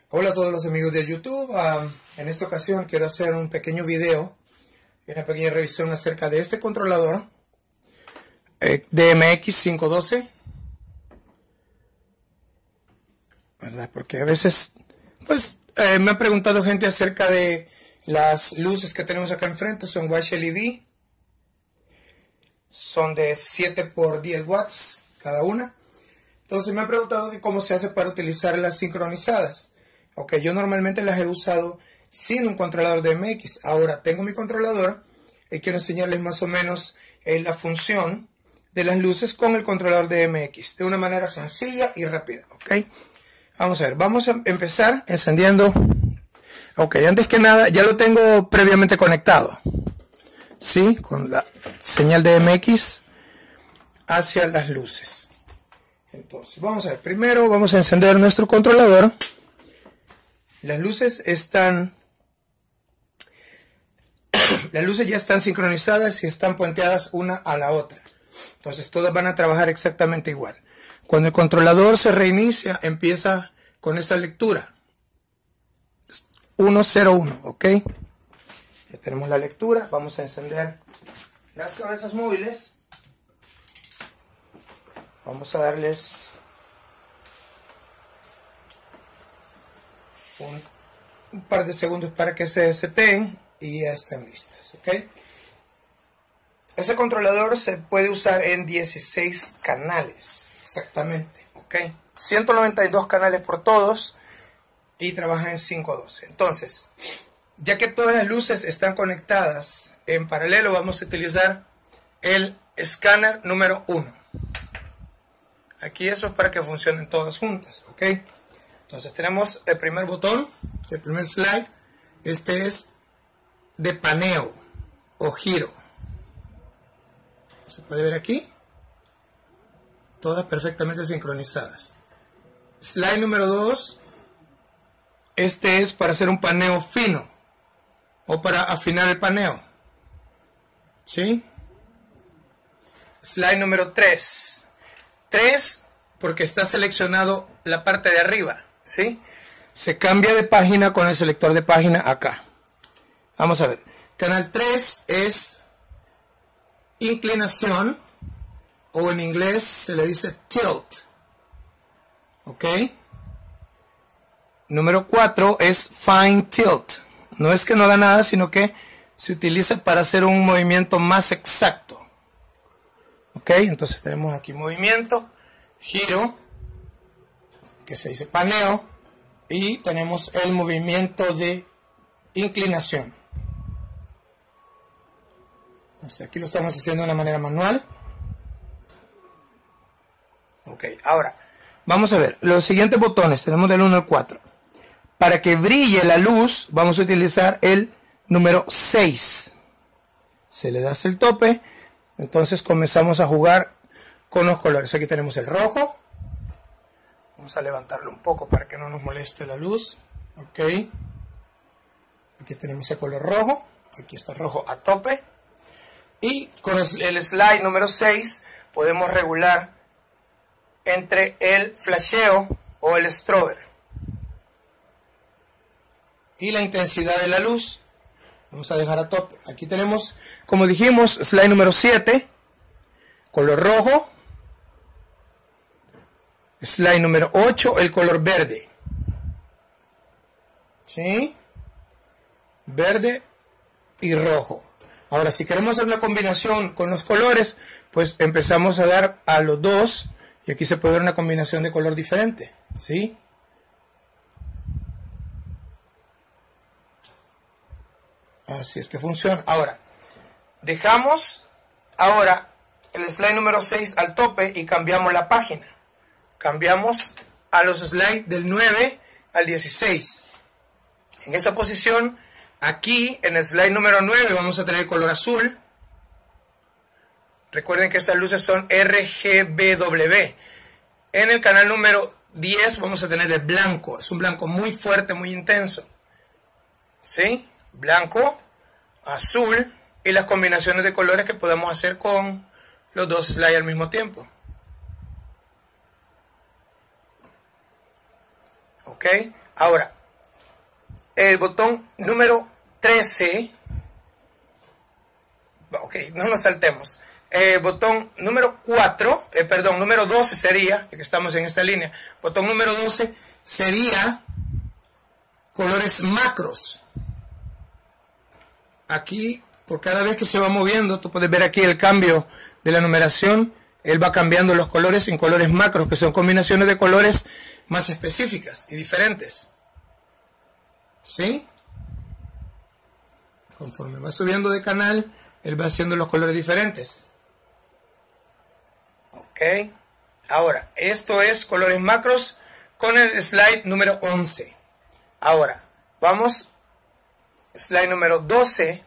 Hola a todos los amigos de YouTube. En esta ocasión quiero hacer un pequeño video y una pequeña revisión acerca de este controlador DMX512, ¿verdad? Porque a veces me ha preguntado gente acerca de las luces que tenemos acá enfrente. Son Wash LED, son de 7 por 10 watts cada una. Entonces me han preguntado que cómo se hace para utilizarlas sincronizadas. Ok, yo normalmente las he usado sin un controlador DMX. Ahora tengo mi controlador y quiero enseñarles más o menos la función de las luces con el controlador DMX de una manera sencilla y rápida. Ok, vamos a ver, vamos a empezar encendiendo. Ok, antes que nada ya lo tengo previamente conectado, ¿sí? Con la señal DMX hacia las luces. Entonces vamos a ver, primero vamos a encender nuestro controlador. Las luces ya están sincronizadas y están puenteadas una a la otra. Entonces todas van a trabajar exactamente igual. Cuando el controlador se reinicia, empieza con esta lectura 101, ¿ok? Ya tenemos la lectura. Vamos a encender las cabezas móviles. Vamos a darles un par de segundos para que se seteen y ya están listas, ¿ok? Ese controlador se puede usar en 16 canales, exactamente, ¿ok? 192 canales por todos y trabaja en 512. Entonces, ya que todas las luces están conectadas en paralelo, vamos a utilizar el escáner número 1. Aquí eso es para que funcionen todas juntas, ¿ok? Entonces tenemos el primer botón, el primer slide. Este es de paneo o giro. Se puede ver aquí. Todas perfectamente sincronizadas. Slide número 2. Este es para hacer un paneo fino o para afinar el paneo, ¿sí? Slide número 3. 3 porque está seleccionado la parte de arriba, ¿sí? Se cambia de página con el selector de página acá. Vamos a ver. Canal 3 es inclinación, o en inglés se le dice tilt, ¿ok? Número 4 es fine tilt. No es que no haga nada, sino que se utiliza para hacer un movimiento más exacto. Ok, entonces tenemos aquí movimiento, giro, que se dice paneo, y tenemos el movimiento de inclinación. Entonces aquí lo estamos haciendo de una manera manual. Ok, ahora vamos a ver los siguientes botones. Tenemos del 1 al 4. Para que brille la luz vamos a utilizar el número 6. Se le da el tope. Entonces comenzamos a jugar con los colores. Aquí tenemos el rojo. Vamos a levantarlo un poco para que no nos moleste la luz. Ok. Aquí tenemos el color rojo. Aquí está rojo a tope. Y con el slide número 6 podemos regular entre el flasheo o el strobe y la intensidad de la luz. Vamos a dejar a tope. Aquí tenemos, como dijimos, slide número 7, color rojo. Slide número 8, el color verde. ¿Sí? Verde y rojo. Ahora, si queremos hacer una combinación con los colores, pues empezamos a dar a los dos. Y aquí se puede ver una combinación de color diferente. ¿Sí? Así es que funciona. Ahora, dejamos ahora el slide número 6 al tope y cambiamos la página. Cambiamos a los slides del 9 al 16. En esa posición, aquí en el slide número 9 vamos a tener el color azul. Recuerden que estas luces son RGBW. En el canal número 10 vamos a tener el blanco. Es un blanco muy fuerte, muy intenso. ¿Sí? Blanco, azul y las combinaciones de colores que podemos hacer con los dos slides al mismo tiempo. ¿Ok? Ahora, el botón número 13. Ok, no nos saltemos. Botón número 4, perdón, número 12 sería, ya que estamos en esta línea, botón número 12 sería colores macros. Aquí, por cada vez que se va moviendo, tú puedes ver aquí el cambio de la numeración. Él va cambiando los colores en colores macros, que son combinaciones de colores más específicas y diferentes. ¿Sí? Conforme va subiendo de canal, él va haciendo los colores diferentes. Ok. Ahora, esto es colores macros con el slide número 11. Ahora, vamos, slide número 12.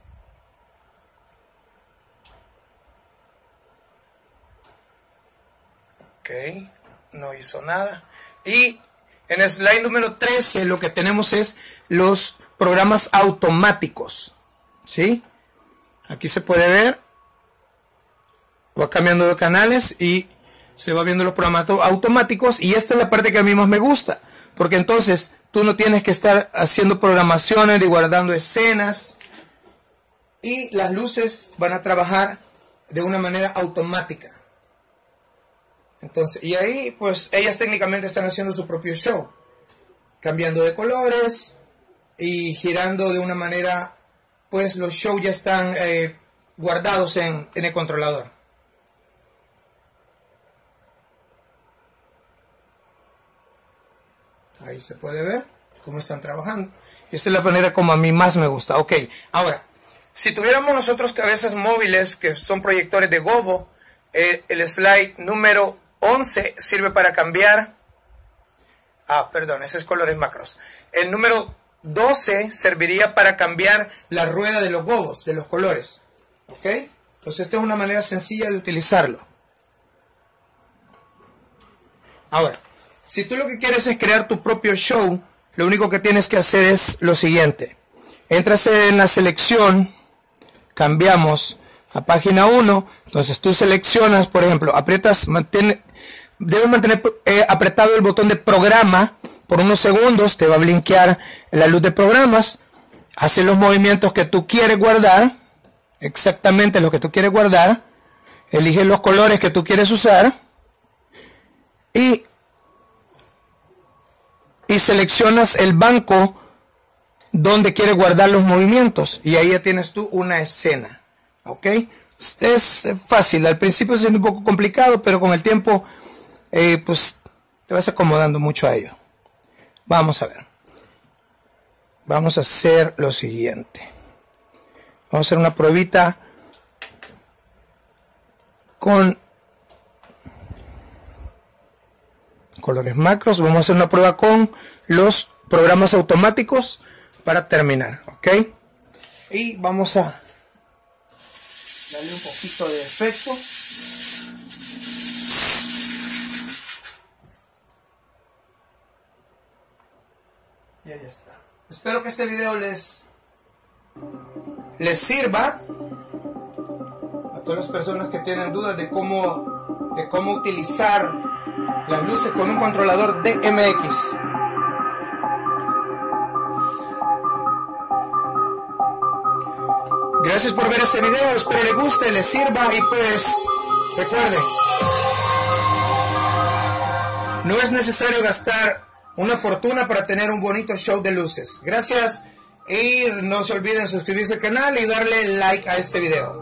Ok, no hizo nada. Y en el slide número 13 lo que tenemos es los programas automáticos. ¿Sí? Aquí se puede ver. Va cambiando de canales y se va viendo los programas automáticos. Y esta es la parte que a mí más me gusta. Porque entonces tú no tienes que estar haciendo programaciones y guardando escenas. Y las luces van a trabajar de una manera automática. Entonces, y ahí pues ellas técnicamente están haciendo su propio show. Cambiando de colores y girando de una manera, pues los shows ya están guardados en el controlador. Ahí se puede ver cómo están trabajando. Esta es la manera como a mí más me gusta. Ok, ahora, si tuviéramos nosotros cabezas móviles que son proyectores de gobo, el slide número 11 sirve para cambiar. Perdón, ese es colores macros. El número 12 serviría para cambiar la rueda de los gobos, de los colores. ¿Ok? Entonces esta es una manera sencilla de utilizarlo. Ahora, si tú lo que quieres es crear tu propio show, lo único que tienes que hacer es lo siguiente. Entras en la selección, cambiamos a página 1, entonces tú seleccionas, por ejemplo, aprietas, debes mantener apretado el botón de programa por unos segundos, te va a blinkear la luz de programas, hace los movimientos que tú quieres guardar, exactamente lo que tú quieres guardar, elige los colores que tú quieres usar y seleccionas el banco donde quieres guardar los movimientos y ahí ya tienes tú una escena. ¿Ok? Es fácil, al principio es un poco complicado, pero con el tiempo pues te vas acomodando mucho a ello. Vamos a ver. Vamos a hacer lo siguiente. Vamos a hacer una pruebita con colores macros. Vamos a hacer una prueba con los programas automáticos para terminar. ¿Ok? Y vamos a darle un poquito de efecto. Y ahí está. Espero que este video les sirva a todas las personas que tienen dudas de cómo utilizar las luces con un controlador DMX. Gracias por ver este video, espero les guste, les sirva y pues recuerden, no es necesario gastar una fortuna para tener un bonito show de luces. Gracias y no se olviden suscribirse al canal y darle like a este video.